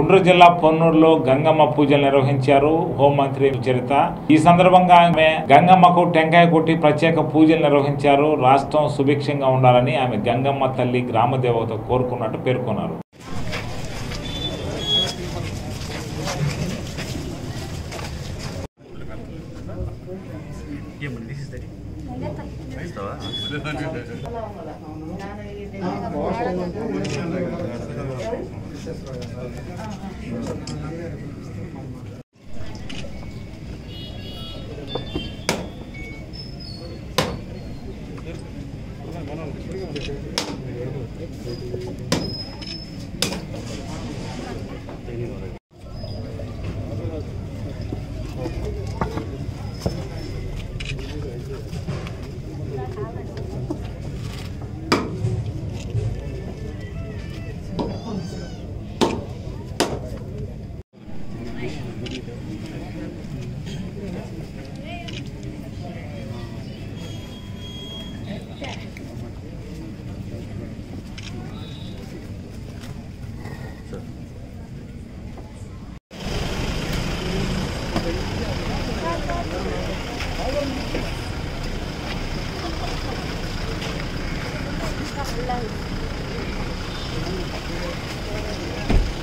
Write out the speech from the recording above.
గుంటూరు జిల్లా పొన్నూరులో గంగమ్మ పూజలు నిర్వహించారు హోంమంత్రి సుచరిత. ఈ సందర్భంగా ఆమె గంగమ్మకు టెంకాయ కొట్టి ప్రత్యేక పూజలు నిర్వహించారు. రాష్ట్రం సుభిక్షంగా ఉండాలని ఆమె గంగమ్మ తల్లి గ్రామదేవత కోరుకున్నట్టు పేర్కొన్నారు.